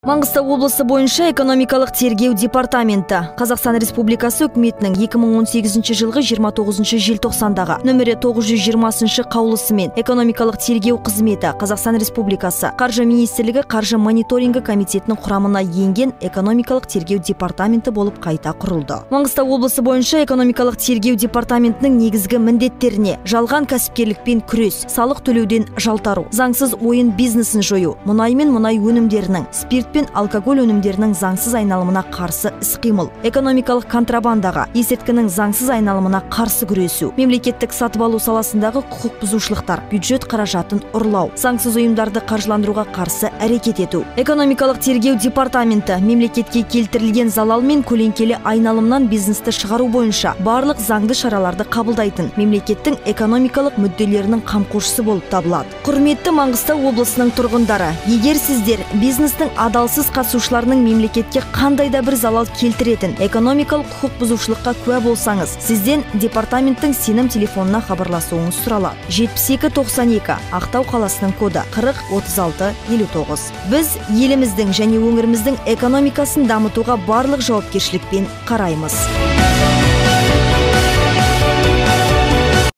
Маңғыстау облысы бойынша экономикалық тергеу департаменті Қазақстан Республикасы үкіметінің 2018 жылғы 29 желтоқсандағы нөмірі 920 қаулысымен экономикалық тергеу қызметі Қазақстан Республикасы Қаржы министрлігі Қаржы мониторингі комитетінің құрамына енген экономикалық тергеу департаменті болып қайта құрылды. Маңғыстау облысы бойынша экономикалық тергеу департаментінің негізгі міндеттеріне жалған кәсіпкерлікпен күрес, салық төлеуден жалтару, заңсыз ойын бизнесін жою, мұнай мен мұнай өнімдерінің, спирт пен алкоголь өнімдерінің заңсыз айналымына қарсы іс-қимыл, экономикалық контрабандаға, есірткінің заңсыз айналымына қарсы күресу, мемлекеттік сатып алу саласындағы құқық бұзушылықтар, бюджет қаражатын ұрлау, заңсыз ұйымдарды қаржыландыруға қарсы әрекет ету. Экономикалық тергеу департаменті мемлекетке келтірілген залал мен көлеңкелі айналымнан бизнесті шығару бойынша барлық заңды шараларды қабылдайтын мемлекеттің экономикалық мүдделерінің қамқоршысы болып табылады. Құрметті Маңғыстау облысының тұрғындары, егер сіздер бизнестің адалсыз қатысушыларының мемлекетке қандай да бір залал келтіретін экономикалық құқық бұзушылыққа куә болсаңыз, сізден департаменттің сенім телефонына хабарласуыңыз сұралады. 7292 Ақтау қаласының коды 403659. Біз еліміздің және өңіріміздің экономикасын дамытуға барлық жауапкершілікпен қараймыз.